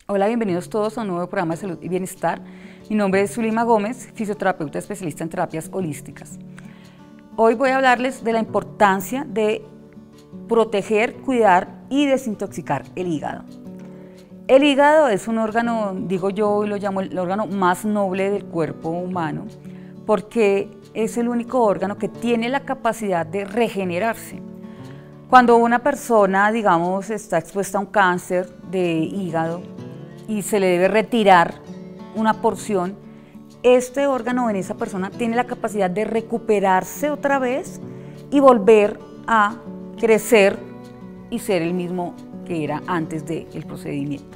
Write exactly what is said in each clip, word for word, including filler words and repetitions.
Hola, bienvenidos todos a un nuevo programa de salud y bienestar. Mi nombre es Zulima Gómez, fisioterapeuta especialista en terapias holísticas. Hoy voy a hablarles de la importancia de proteger, cuidar y desintoxicar el hígado. El hígado es un órgano, digo yo, y lo llamo el órgano más noble del cuerpo humano, porque es el único órgano que tiene la capacidad de regenerarse. Cuando una persona, digamos, está expuesta a un cáncer de hígado y se le debe retirar una porción, este órgano en esa persona tiene la capacidad de recuperarse otra vez y volver a crecer y ser el mismo que era antes del procedimiento.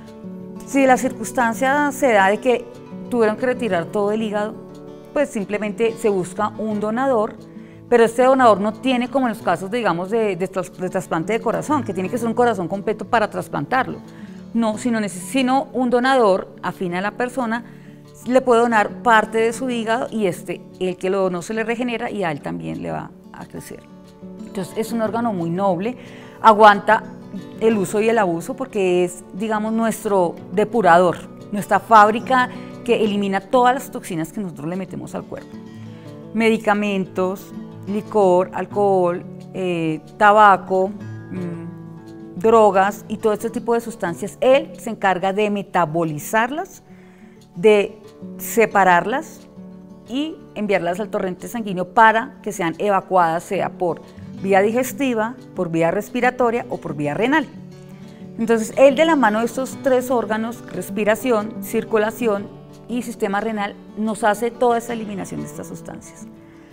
Si la circunstancia se da de que tuvieron que retirar todo el hígado, pues simplemente se busca un donador, pero este donador no tiene, como en los casos, de, digamos, de, de, de trasplante de corazón, que tiene que ser un corazón completo para trasplantarlo. No, sino, sino un donador afín a la persona le puede donar parte de su hígado y este, el que lo donó se le regenera y a él también le va a crecer. Entonces es un órgano muy noble, aguanta el uso y el abuso porque es, digamos, nuestro depurador, nuestra fábrica que elimina todas las toxinas que nosotros le metemos al cuerpo. Medicamentos, licor, alcohol, eh, tabaco, mmm, drogas y todo este tipo de sustancias, él se encarga de metabolizarlas, de separarlas y enviarlas al torrente sanguíneo para que sean evacuadas, sea por vía digestiva, por vía respiratoria o por vía renal. Entonces, él de la mano de estos tres órganos, respiración, circulación y sistema renal, nos hace toda esa eliminación de estas sustancias.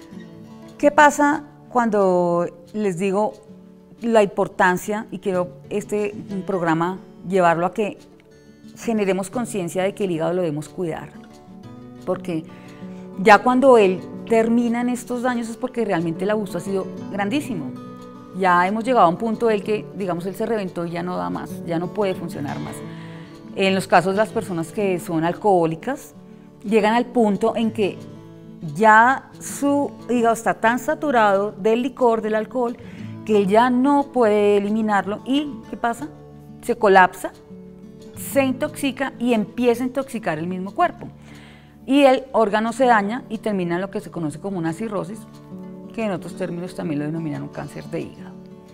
¿Qué pasa cuando les digo la importancia, y quiero este programa llevarlo a que generemos conciencia de que el hígado lo debemos cuidar? Porque ya cuando él termina en estos daños es porque realmente el abuso ha sido grandísimo. Ya hemos llegado a un punto en que, digamos, él se reventó y ya no da más, ya no puede funcionar más. En los casos de las personas que son alcohólicas, llegan al punto en que ya su hígado está tan saturado del licor, del alcohol, que él ya no puede eliminarlo y ¿qué pasa? Se colapsa, se intoxica y empieza a intoxicar el mismo cuerpo. Y el órgano se daña y termina en lo que se conoce como una cirrosis, que en otros términos también lo denominan un cáncer de hígado.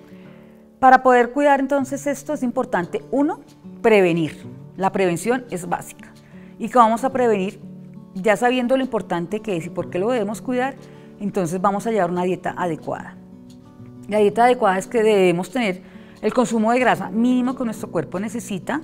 Para poder cuidar entonces esto es importante, uno, prevenir. La prevención es básica. ¿Y cómo vamos a prevenir? Ya sabiendo lo importante que es y por qué lo debemos cuidar, entonces vamos a llevar una dieta adecuada. La dieta adecuada es que debemos tener el consumo de grasa mínimo que nuestro cuerpo necesita.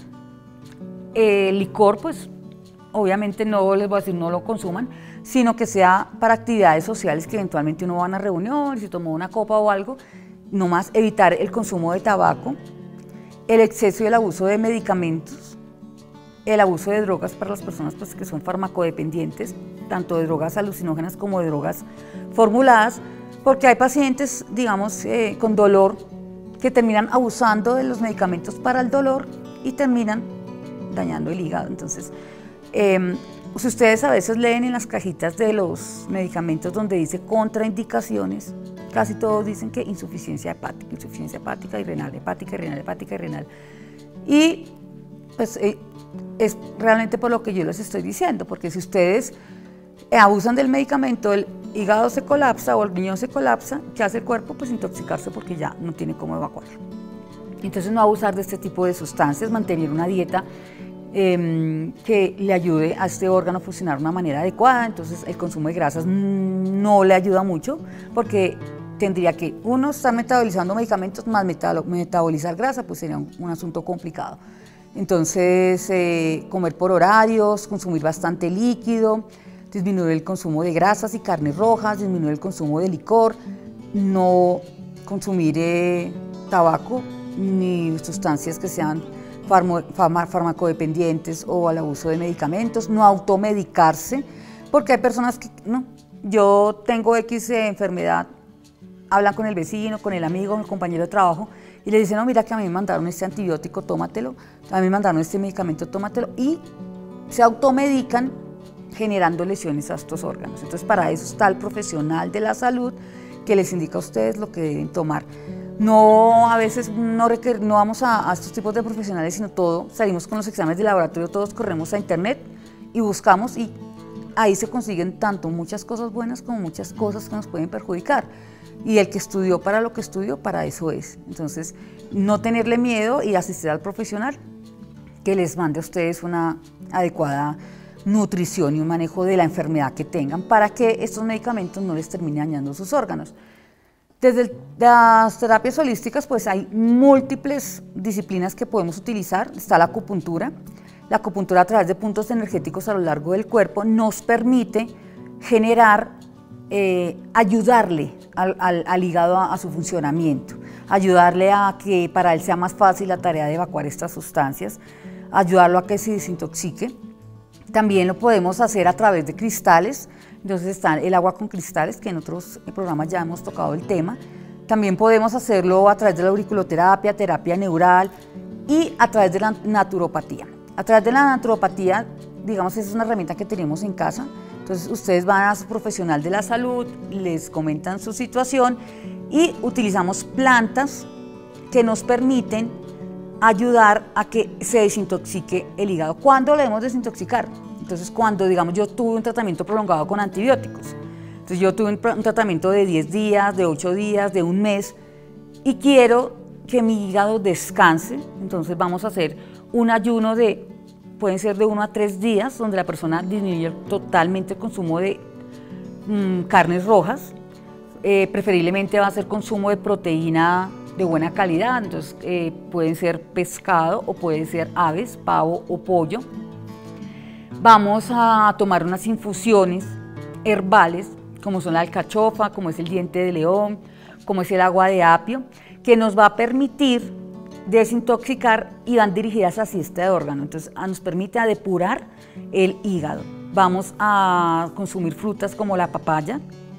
El licor, pues obviamente no les voy a decir no lo consuman, sino que sea para actividades sociales que eventualmente uno va a una reunión, si tomó una copa o algo, nomás evitar el consumo de tabaco, el exceso y el abuso de medicamentos, el abuso de drogas para las personas pues, que son farmacodependientes, tanto de drogas alucinógenas como de drogas formuladas, porque hay pacientes, digamos, eh, con dolor que terminan abusando de los medicamentos para el dolor y terminan dañando el hígado. Entonces, eh, si ustedes a veces leen en las cajitas de los medicamentos donde dice contraindicaciones, casi todos dicen que insuficiencia hepática, insuficiencia hepática y renal, hepática y renal, hepática y renal. Y pues eh, es realmente por lo que yo les estoy diciendo, porque si ustedes abusan del medicamento, el hígado se colapsa o el riñón se colapsa, ¿qué hace el cuerpo? Pues intoxicarse porque ya no tiene cómo evacuarlo. Entonces no abusar de este tipo de sustancias, mantener una dieta eh, que le ayude a este órgano a funcionar de una manera adecuada. Entonces el consumo de grasas no le ayuda mucho porque tendría que uno estar metabolizando medicamentos más metabolizar grasa, pues sería un, un asunto complicado. Entonces eh, comer por horarios, consumir bastante líquido, disminuir el consumo de grasas y carnes rojas, disminuir el consumo de licor, no consumir eh, tabaco ni sustancias que sean farmo, farma, farmacodependientes o al abuso de medicamentos, no automedicarse, porque hay personas que, no, yo tengo X eh, enfermedad, hablan con el vecino, con el amigo, con el compañero de trabajo y le dicen, no, mira que a mí me mandaron este antibiótico, tómatelo, a mí me mandaron este medicamento, tómatelo, y se automedican generando lesiones a estos órganos. Entonces, para eso está el profesional de la salud que les indica a ustedes lo que deben tomar. No, a veces no, requer, no vamos a, a estos tipos de profesionales, sino todo, salimos con los exámenes de laboratorio, todos corremos a internet y buscamos, y ahí se consiguen tanto muchas cosas buenas como muchas cosas que nos pueden perjudicar. Y el que estudió para lo que estudió, para eso es. Entonces, no tenerle miedo y asistir al profesional que les mande a ustedes una adecuada nutrición y un manejo de la enfermedad que tengan para que estos medicamentos no les terminen dañando sus órganos. Desde el, las terapias holísticas, pues hay múltiples disciplinas que podemos utilizar. Está la acupuntura. La acupuntura, a través de puntos energéticos a lo largo del cuerpo, nos permite generar, eh, ayudarle al, al, al hígado a, a su funcionamiento, ayudarle a que para él sea más fácil la tarea de evacuar estas sustancias, ayudarlo a que se desintoxique. También lo podemos hacer a través de cristales. Entonces está el agua con cristales, que en otros programas ya hemos tocado el tema. También podemos hacerlo a través de la auriculoterapia, terapia neural y a través de la naturopatía. A través de la naturopatía, digamos, es una herramienta que tenemos en casa. Entonces ustedes van a su profesional de la salud, les comentan su situación y utilizamos plantas que nos permiten ayudar a que se desintoxique el hígado. ¿Cuándo lo debemos desintoxicar? Entonces, cuando, digamos, yo tuve un tratamiento prolongado con antibióticos, entonces yo tuve un, un tratamiento de diez días, de ocho días, de un mes, y quiero que mi hígado descanse, entonces vamos a hacer un ayuno de, pueden ser de uno a tres días, donde la persona disminuye totalmente el consumo de mmm, carnes rojas, eh, preferiblemente va a ser consumo de proteína de buena calidad, entonces eh, pueden ser pescado o pueden ser aves, pavo o pollo. Vamos a tomar unas infusiones herbales, como son la alcachofa, como es el diente de león, como es el agua de apio, que nos va a permitir desintoxicar y van dirigidas hacia este órgano. Entonces, nos permite depurar el hígado. Vamos a consumir frutas como la papaya,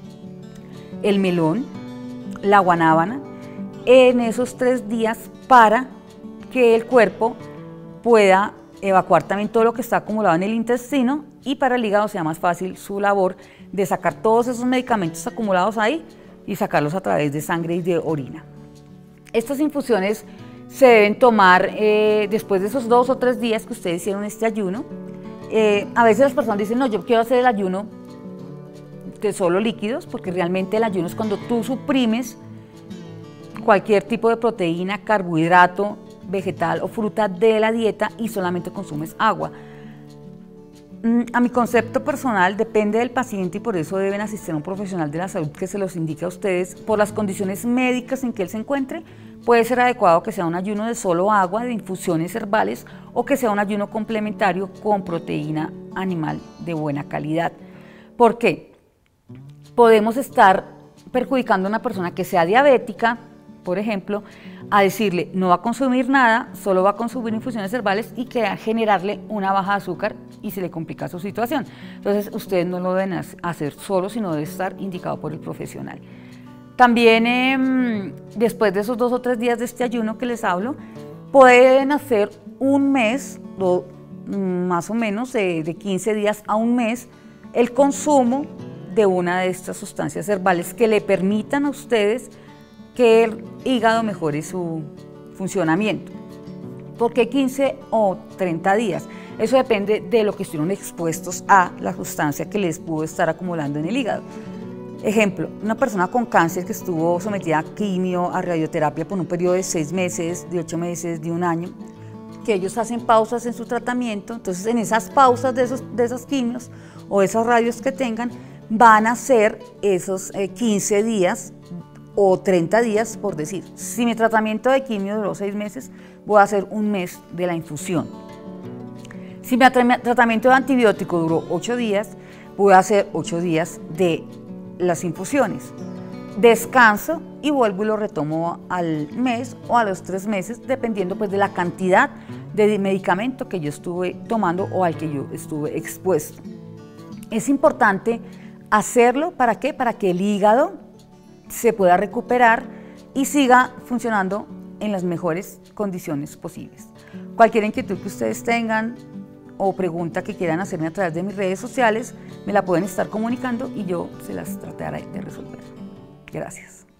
el melón, la guanábana, en esos tres días para que el cuerpo pueda evacuar también todo lo que está acumulado en el intestino y para el hígado sea más fácil su labor de sacar todos esos medicamentos acumulados ahí y sacarlos a través de sangre y de orina. Estas infusiones se deben tomar eh, después de esos dos o tres días que ustedes hicieron este ayuno. Eh, a veces las personas dicen, no, yo quiero hacer el ayuno de solo líquidos, porque realmente el ayuno es cuando tú suprimes cualquier tipo de proteína, carbohidrato, vegetal o fruta de la dieta y solamente consumes agua. A mi concepto personal, depende del paciente y por eso deben asistir a un profesional de la salud que se los indique a ustedes por las condiciones médicas en que él se encuentre. Puede ser adecuado que sea un ayuno de solo agua, de infusiones herbales, o que sea un ayuno complementario con proteína animal de buena calidad. ¿Por qué? Podemos estar perjudicando a una persona que sea diabética, por ejemplo, a decirle no va a consumir nada, solo va a consumir infusiones herbales y que a generarle una baja de azúcar y se le complica su situación. Entonces, ustedes no lo deben hacer solo, sino debe estar indicado por el profesional. También, eh, después de esos dos o tres días de este ayuno que les hablo, pueden hacer un mes, o, más o menos de, de quince días a un mes, el consumo de una de estas sustancias herbales que le permitan a ustedes que el hígado mejore su funcionamiento. ¿Por qué quince o treinta días? Eso depende de lo que estuvieron expuestos a la sustancia que les pudo estar acumulando en el hígado. Ejemplo, una persona con cáncer que estuvo sometida a quimio, a radioterapia por un periodo de seis meses, de ocho meses, de un año, que ellos hacen pausas en su tratamiento, entonces en esas pausas de esos, de esos quimios o esos radios que tengan, van a ser esos eh, quince días o treinta días, por decir. Si mi tratamiento de quimio duró seis meses, voy a hacer un mes de la infusión. Si mi tratamiento de antibiótico duró ocho días, voy a hacer ocho días de las infusiones. Descanso y vuelvo y lo retomo al mes o a los tres meses, dependiendo pues de la cantidad de medicamento que yo estuve tomando o al que yo estuve expuesto. Es importante hacerlo, ¿para qué? Para que el hígado se pueda recuperar y siga funcionando en las mejores condiciones posibles. Cualquier inquietud que ustedes tengan o pregunta que quieran hacerme a través de mis redes sociales, me la pueden estar comunicando y yo se las trataré de resolver. Gracias.